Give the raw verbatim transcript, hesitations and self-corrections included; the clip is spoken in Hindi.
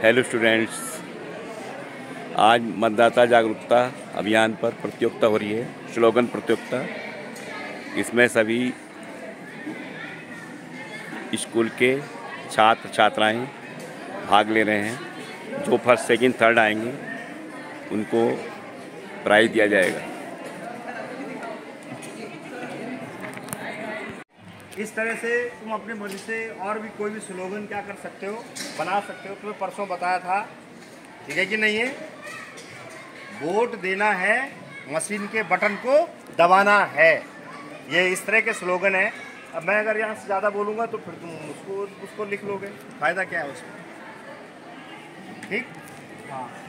हेलो स्टूडेंट्स, आज मतदाता जागरूकता अभियान पर प्रतियोगिता हो रही है, स्लोगन प्रतियोगिता। इसमें सभी स्कूल के छात्र छात्राएं भाग ले रहे हैं। जो फर्स्ट सेकंड थर्ड आएंगे उनको प्राइज़ दिया जाएगा। इस तरह से तुम अपने मन से और भी कोई भी स्लोगन क्या कर सकते हो, बना सकते हो। तुम्हें परसों बताया था, ठीक है कि नहीं है? वोट देना है, मशीन के बटन को दबाना है। ये इस तरह के स्लोगन है। अब मैं अगर यहाँ से ज़्यादा बोलूँगा तो फिर तुम उसको उसको लिख लोगे, फ़ायदा क्या है उसमें? ठीक, हाँ।